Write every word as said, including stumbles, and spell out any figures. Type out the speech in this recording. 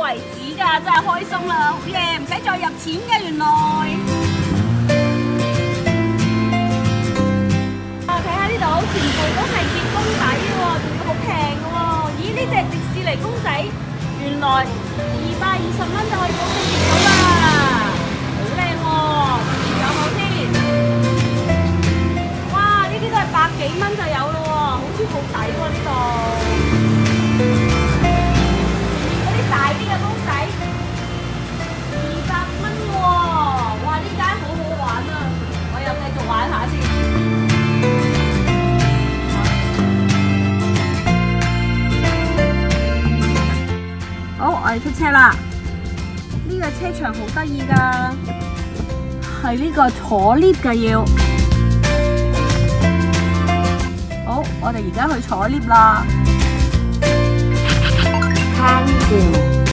為止㗎，真係開心啦！好嘢，唔使再入錢嘅原來。啊，睇下呢度全部都係結公仔喎，仲要好平嘅喎。咦，呢隻迪士尼公仔原來二百二十蚊就可以幫你結到啦，好靚喎！有冇先？哇，呢啲都係百幾蚊就有咯喎，好似好抵喎呢度。大啲嘅公仔二百蚊喎，哇！呢間好好玩啊，我又繼續玩下先。好，我哋出車啦。呢個車場好得意㗎，係呢個坐 lift 嘅要。好，我哋而家去坐 lift 啦。看見。